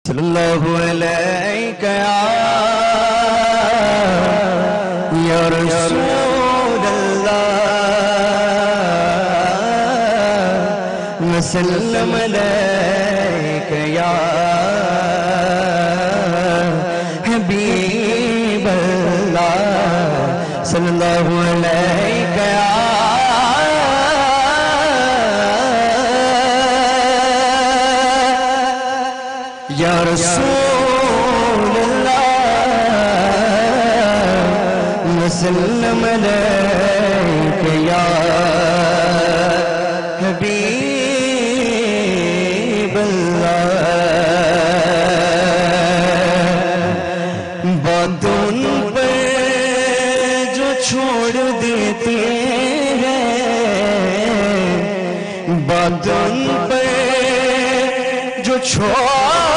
صلی اللہ علیہ یا رسول اللہ وسلم علیک یا حبیب اللہ صلی اللہ علیہ یا رسول اللہ وسلم علیک یا حبیب اللہ باتوں پر جو چھوڑ دیتے ہیں باتوں پر جو چھوڑ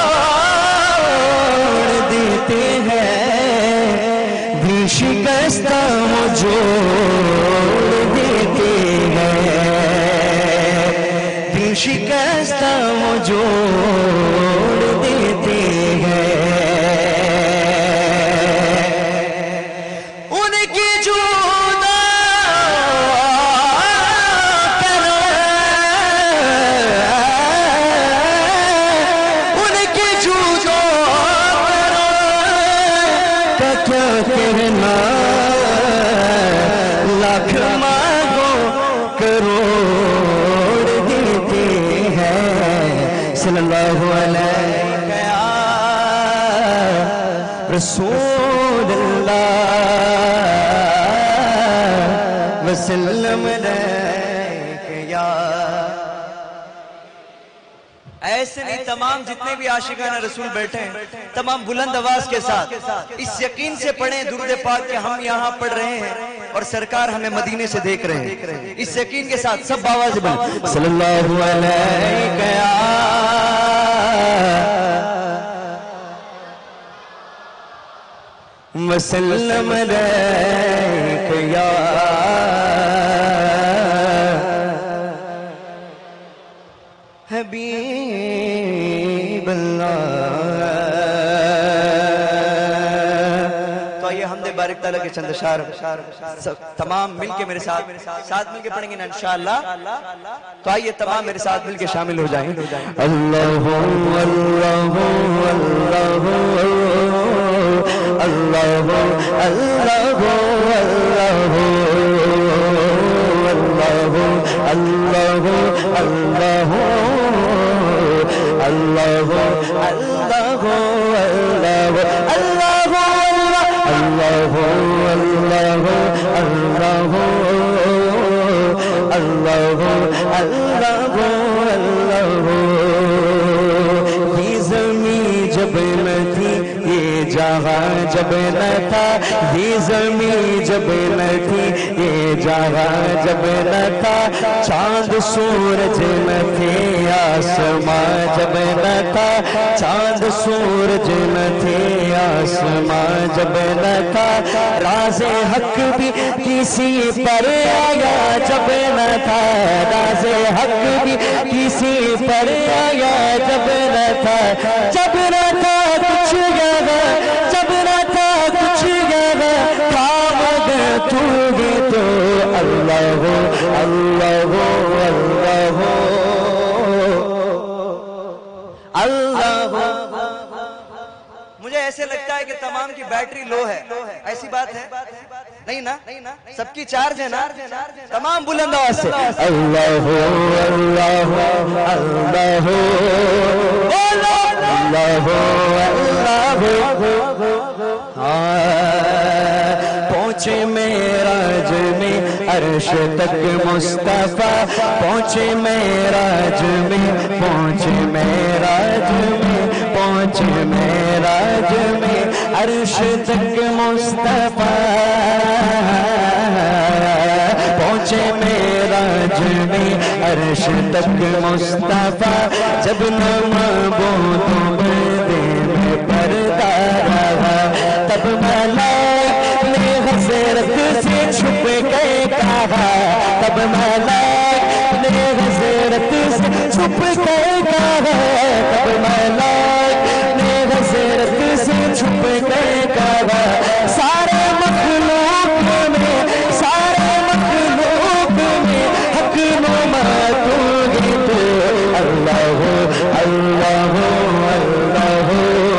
دیتے ہیں بھی شکستہ جوڑ دیتے ہیں بھی شکستہ جوڑ دیتے ہیں ان کی جودا کرو ان کی جودا کیا کہنا لاکھ مانگو کروڑ دیتے ہیں صلی اللہ علیہ رسول اللہ وسلم علیہ یا ایسے نہیں تمام جتنے بھی عاشقان رسول بیٹھے ہیں تمام بلند آواز کے ساتھ اس یقین سے پڑھیں درود پاک کہ ہم یہاں پڑھ رہے ہیں اور سرکار ہمیں مدینے سے دیکھ رہے ہیں اس یقین کے ساتھ سب آواز بلند صلی اللہ علیہ وسلم علیک یا حبیب اللہ تو آئیے حمد بارک تعالیٰ کے چند اشعار تمام مل کے میرے ساتھ مل کے پڑھیں گے نا انشاءاللہ تو آئیے تمام میرے ساتھ مل کے شامل ہو جائیں اللہ اللہ اللہ اللہ اللہ اللہ اللہ اللہ یہ زمین جب نہ تھی یہ جہاں جب نہ تھا یہ زمین جب نہ تھی یہ جہاں جب نہ تھا چاند سورج نہ تھے آسمان جب نہ تھا چاند سورج نہ تھے آسمان جب نہ تھا راز حق بھی کسی پر آیا جب نہ تھا راز حق بھی کسی پر آیا جب نہ تھا جب نہ تھا کچھ گیا جب نہ تھا کچھ گیا کام اگر تو گے تو اللہ اللہ اللہ مجھے ایسے لگتا ہے کہ تمام کی بیٹری لو ہے ایسی بات ہے نہیں نا سب کی چارج ہے نا تمام بلند آواز سے اللہ اللہ اللہ پہنچے معراج میں عرش تک مصطفیٰ پہنچے معراج میں پہنچے معراج میں پہنچے معراج میں عرش تک مصطفیٰ پہنچے معراج میں عرش تک مصطفیٰ جب نہ معبودوں پردے میں پردہ رہا تب ملائک نے حضرت سے چھپ کے کہا تب ملائک نے حضرت سے چھپ کے کہا تب ملائک نے چھپ کر کہا سارے مخلوق میں حق نما تو ہی تو اللہ اللہ اللہ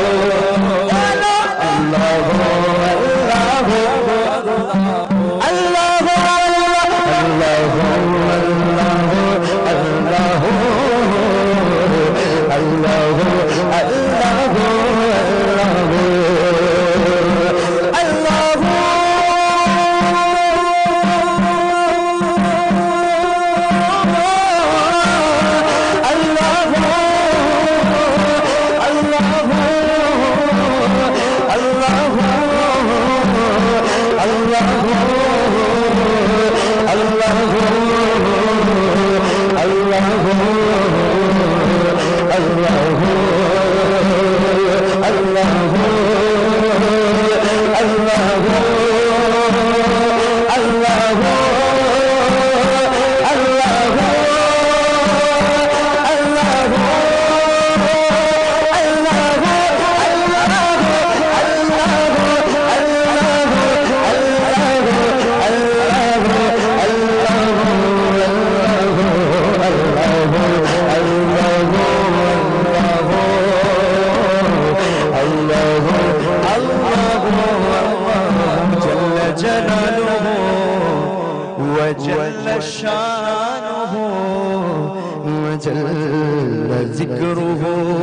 وجل شانه وجل ذكره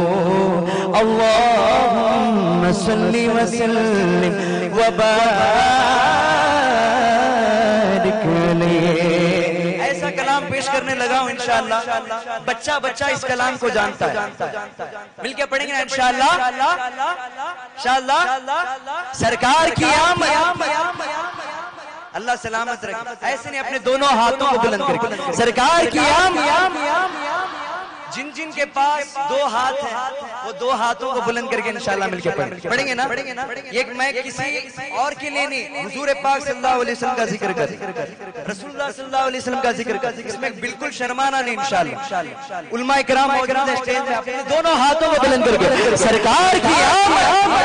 اللهم صل وسلم وبارك عليه. ایسا کلام پیش کرنے لگا ہوں انشاءاللہ بچہ اس کلام کو جانتا ہے. مل کے پڑھیں گے انشاءاللہ. سرکار کی آمد اللہ سلامت رکھے. ایسے نہیں اپنے دونوں ہاتھوں کو بلند کر کے سرکار کی آمد. جن کے پاس دو ہاتھ ہیں وہ دو ہاتھوں کو بلند کر کے انشاءاللہ مل کے پڑھیں گے نا. ایک میں کسی اور کے لیے نہیں حضور پاک صلی اللہ علیہ وسلم کا ذکر کر رسول اللہ صلی اللہ علیہ وسلم کا ذکر کر. اس میں بالکل شرمانا نہیں انشاءاللہ. علماء کرام موجود ہیں اسٹیج میں اپنے دونوں ہاتھوں کو بلند کر کے سرکار کی آمد.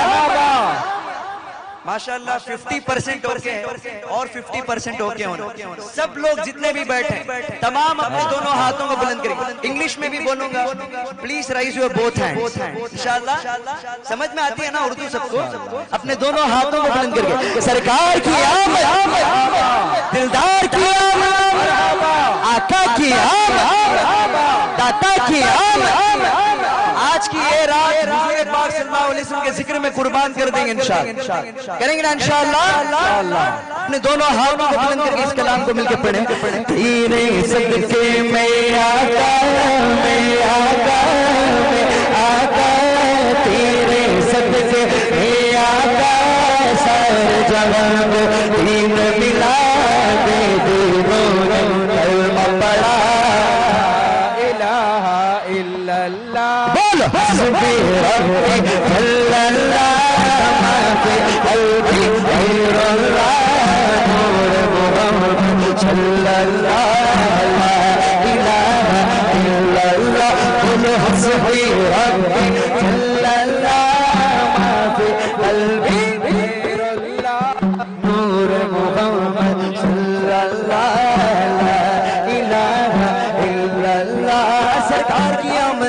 ماشاءاللہ 50% اوکے ہے اور 50% اوکے ہونا. سب لوگ جتنے بھی بیٹھے تمام اپنے دونوں ہاتھوں کو بلند کریں. انگلش میں بھی بولوں گا. Please raise your both hands. انشاءاللہ سمجھ میں آتی ہے نا اردو سب کو. اپنے دونوں ہاتھوں کو بلند کر کے سرکار کی آمد, دلدار کی آمد, آقا کی آمد, داتا کی آمد. آج کی یہ رات حضور پاک صلی اللہ علیہ وسلم کے ذکر میں قربان کر دیں گے انشاءاللہ. کریں گے نا انشاءاللہ. اپنے دونوں ہاتھوں کو بلند کر کے اس کلام کو مل کے پڑھیں. تیرے صدقے میں آقا, میں آقا, میں آقا, تیرے صدقے میں آقا, سر جہاں کو دین ملا دے, دونوں نے کلمہ پڑھا الہ الا اللہ. حسبی ربی جل اللہ ما فی قلبی غیر اللہ نور محمد صلی اللہ لا الہ الا اللہ. قل حسبی ربی جل اللہ ما فی قلبی غیر اللہ نور محمد صلی اللہ لا الہ الا اللہ. سرکار کی آمد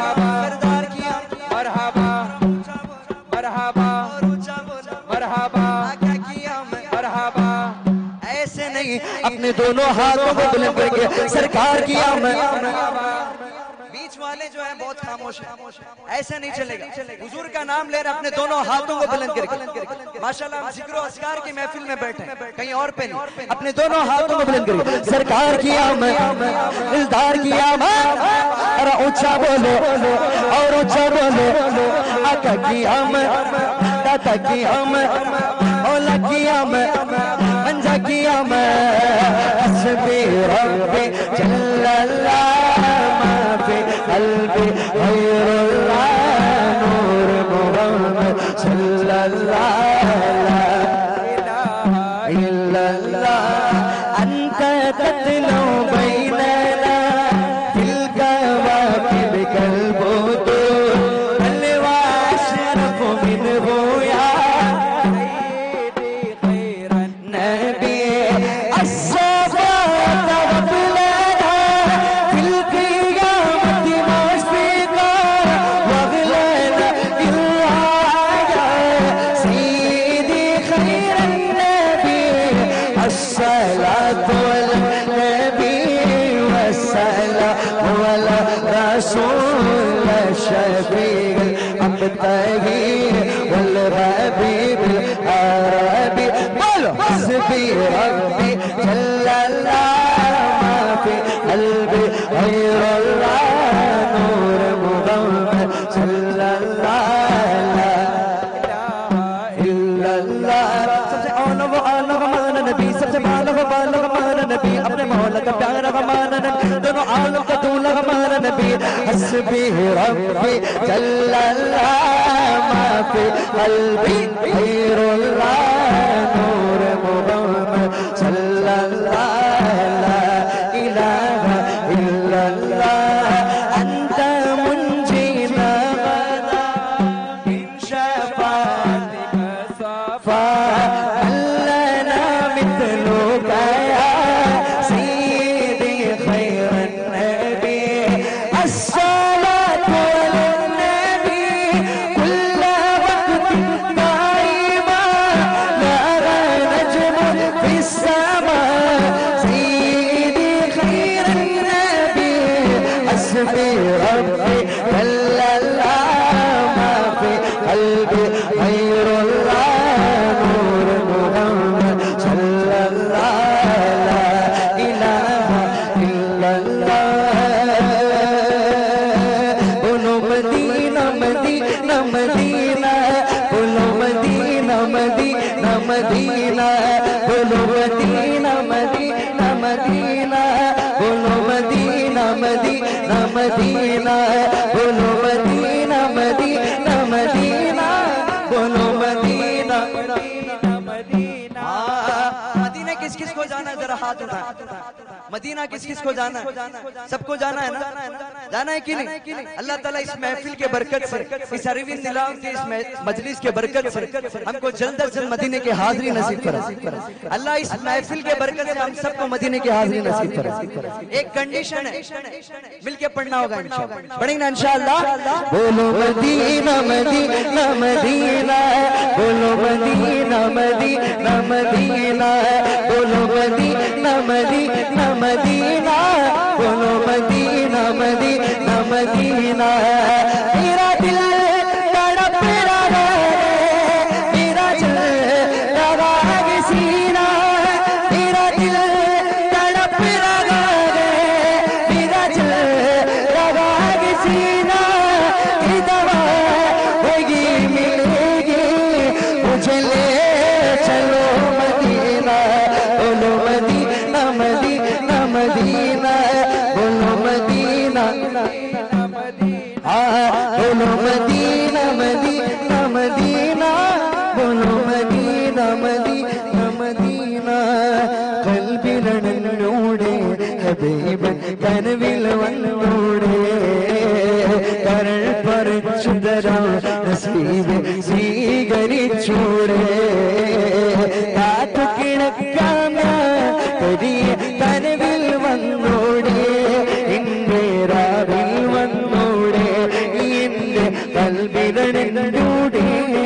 اپنے دونوں ہاتھوں کو بلند کر کے سرکار کی آمد. بیچ والے جو ہیں بہت خاموش ہیں. ایسا نہیں چلے گا. حضور کا نام لے رہے اپنے دونوں ہاتھوں کو بلند کر کے. ماشاءاللہ ہم ذکر و اذکار کی محفل میں بیٹھے کہیں اور پہ نہیں. اپنے دونوں ہاتھوں کو بلند کر کے سرکار کی آمد, دلدار کی آمد. اور اونچا بولو اور اونچا بولو. آقا کی آمد, داتا کی آمد, اولا کی آمد, منجا کی آمد. حسبی ربی جل اللہ ما فی قلبی غیر اللہ نور محمد صلی اللہ لا الہ الا اللہ. انت تتلو بیننا فی الکواکب کالبدور بل واشرف منہ یا المبتغي والغبيب العربي حسبي ربي جل الله ما في قلبي غير الله نور محمد صلى الله لا إله إلا الله सबसे आला हमारा नबी सबसे बाला हमारा नबी अपने मौला का प्यारा हमारा नबी दोनों आलम का दूल्हा हमारा नबी हस्बी रब्बी जल्लल्लाह मा फी क़ल्बी गैरुल्लाह नूर मुहम्मद सल्लल्लाह ला इलाहा इल्लल्लाह अंत मुंजीना गदा इन शफाअतिका सफा मदीना बोलो मदीना मदीना मदीना बोलो मदीना मदीना मदीना बोलो मदीना मदीना मदीना बोलो मदीना मदीना मदीना किस किस को जाना है जरा हाथ उठा मदीना किस किस को जाना है सबको जाना है ना जाना है कि नहीं अल्लाह ताला इस महफिल के बरकत से इस अरविंद निलाम की इस मजलिस के बरकत से हमको जल्द अज जल्द मदीने की हाजिरी नसीब करे अल्लाह इस महफिल के बरकत से हम सबको मदीने की हाजिरी नसीब करे एक कंडीशन है मिलके पढ़ना होगा इंशाअल्लाह पढ़ेंगे ना इंशाअल्लाह बोलो मदीना मदीना मदीना बोलो मदीना मदीना मदीना बोलो मदीना मदीना मदीना बोलो मदीना मदीना मदीना मेरा दिल तड़प रहा है मेरा दिल लगा है सीना मेरा दिल तड़प रहा है मेरा दिल लगा है सीना की दवा होगी मिलेगी मुझे ले चलो मदीना बोलो मदीना मदीना मदीना बोलो मदीना बोलो मदीना मदीना मदीना बोलो मदीना मदीना मदीना കൽബിലണഞ്ഞൂടെ ഹബീബൻ കനവിൽ വന്നൂടെ കരൾ പറിച്ചു തരാം നസീബ് സ്വീകരിച്ചൂടെ കാത്തു കിടക്കാം കരിയ കനവിൽ വന്നൂടെ ഇന്റെ രാവിൽ വന്നൂടെ ഇന്റെ കൽബിലണഞ്ഞൂടെ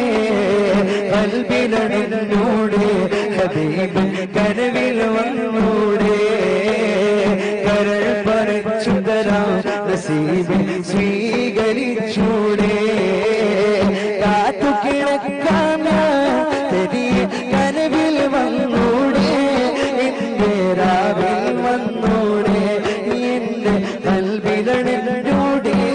കൽബിലണഞ്ഞൂടെ ഹബീബ് കനവിൽ വന്നൂടെ കരൾ പറിച്ചു തരാം നസീബ് സ്വീകരിച്ചൂടെ കാത്തു കിടക്കാം കരിയ കനവിൽ വന്നൂടെ ഇന്റെ രാവിൽ വന്നൂടെ ഇന്റെ കൽബിലണഞ്ഞൂടെ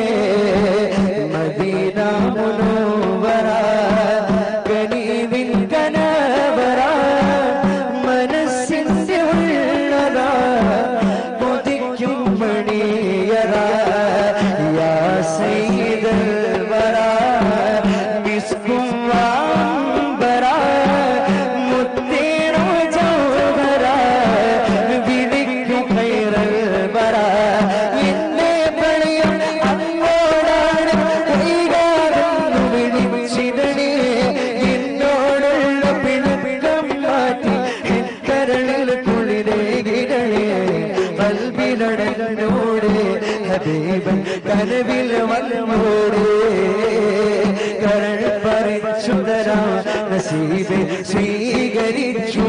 മദീന മുനവ്വറ കനീവിൻ കനവറ മനസ്സിന്റെ ഉള്ളറ കൊതിക്കും മണിയറ യാ സയ്യിദൽ വറ മിസ്കും വാംബറ മുത്തേറോ ജൗഹറ വിളിക്കും ഖൈറൽ വറ എന്നെ പണിയും അങ്ങോടാണ് കൈകാരെന്നു വിളിച്ചിടണേ എന്നോടുള്ള പിണക്കം മാറ്റി കരളിൽ കുളിരേകിടണേ കൽബിലടഞ്ഞോടെ ഹബീബൻ കനവിൽ വന്നോടെ കരൾ പറിച്ചു തരാം നസീബ് സ്വീകരിച്ചു